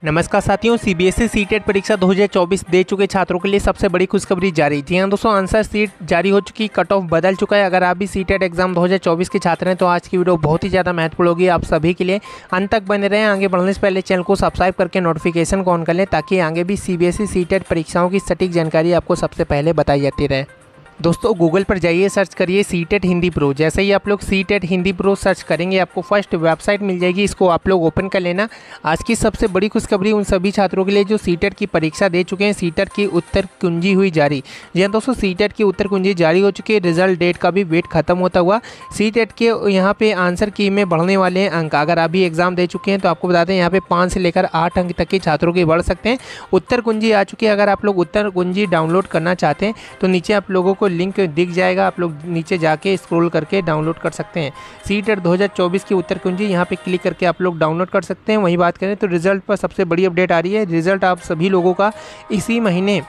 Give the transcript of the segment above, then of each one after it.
नमस्कार साथियों, CBSE CTET परीक्षा 2024 दे चुके छात्रों के लिए सबसे बड़ी खुशखबरी जारी। जी हां दोस्तों, आंसर सीट जारी हो चुकी, कट ऑफ बदल चुका है। अगर आप भी सीटेट एग्जाम 2024 के छात्र हैं तो आज की वीडियो बहुत ही ज़्यादा महत्वपूर्ण होगी आप सभी के लिए। अंत तक बने रहें। आगे बढ़ने से पहले चैनल को सब्सक्राइब करके नोटिफिकेशन को ऑन कर लें ताकि आगे भी सीबीएसई सीटेट परीक्षाओं की सटीक जानकारी आपको सबसे पहले बताई जाती रहे। दोस्तों गूगल पर जाइए, सर्च करिए सीटेट हिंदी प्रो। जैसे ही आप लोग सीटेट हिंदी प्रो सर्च करेंगे आपको फर्स्ट वेबसाइट मिल जाएगी, इसको आप लोग ओपन कर लेना। आज की सबसे बड़ी खुशखबरी उन सभी छात्रों के लिए जो सीटेट की परीक्षा दे चुके हैं। सीटेट की उत्तर कुंजी हुई जारी। जी हाँ दोस्तों, सीटेट की उत्तर कुंजी जारी हो चुकी है। रिजल्ट डेट का भी वेट खत्म होता हुआ सीटेट के यहाँ पे आंसर की में बढ़ने वाले हैं अंक। अगर आप भी एग्जाम दे चुके हैं तो आपको बता दें यहाँ पे 5 से लेकर 8 अंक तक के छात्रों के बढ़ सकते हैं। उत्तर कुंजी आ चुकी है। अगर आप लोग उत्तर कुंजी डाउनलोड करना चाहते हैं तो नीचे आप लोगों को लिंक दिख जाएगा, आप लोग नीचे जाके स्क्रॉल करके डाउनलोड कर सकते हैं। सीटेट 2024 की उत्तर कुंजी यहाँ पे क्लिक करके आप लोग डाउनलोड कर सकते हैं। वहीं बात करें तो रिजल्ट पर सबसे बड़ी अपडेट आ रही है। रिजल्ट आप सभी लोगों का इसी महीने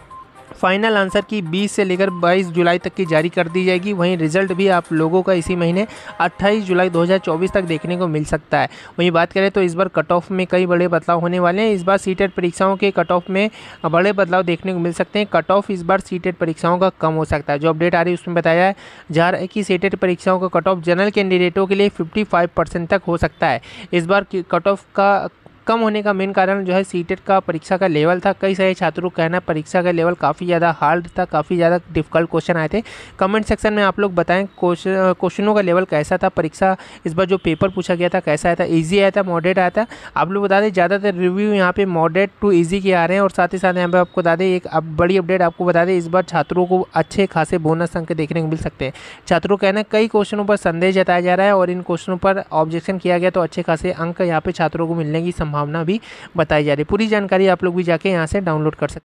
फाइनल आंसर की 20 से लेकर 22 जुलाई तक की जारी कर दी जाएगी। वहीं रिजल्ट भी आप लोगों का इसी महीने 28 जुलाई 2024 तक देखने को मिल सकता है। वहीं बात करें तो इस बार कट ऑफ में कई बड़े बदलाव होने वाले हैं। इस बार सीटेट परीक्षाओं के कट ऑफ में बड़े बदलाव देखने को मिल सकते हैं। कट ऑफ इस बार सीटेट परीक्षाओं का कम हो सकता है। जो अपडेट आ रही है उसमें बताया जा रहा है कि सीटेट परीक्षाओं का कट ऑफ जनरल कैंडिडेटों के लिए 55% तक हो सकता है। इस बार कट ऑफ का कम होने का मेन कारण जो है सीटेट का परीक्षा का लेवल था। कई सारे छात्रों का कहना परीक्षा का लेवल काफ़ी ज़्यादा हार्ड था, काफ़ी ज़्यादा डिफिकल्ट क्वेश्चन आए थे। कमेंट सेक्शन में आप लोग बताएं क्वेश्चनों का लेवल कैसा था। परीक्षा इस बार जो पेपर पूछा गया था कैसा आया था, ईजी आया था, मॉडरेट आया था। आप लोग बता दें ज़्यादातर रिव्यू यहाँ पे मॉडरेट टू ईजी के आ रहे हैं। और साथ ही साथ यहाँ पे आपको बता दें एक बड़ी अपडेट आपको बता दें, इस बार छात्रों को अच्छे खासे बोनस अंक देखने को मिल सकते हैं। छात्रों का कहना कई क्वेश्चनों पर संदेह जताया जा रहा है और इन क्वेश्चनों पर ऑब्जेक्शन किया गया तो अच्छे खासे अंक यहाँ पे छात्रों को मिलने की संभावना भी बताई जा रही है। पूरी जानकारी आप लोग भी जाके यहाँ से डाउनलोड कर सकते हैं।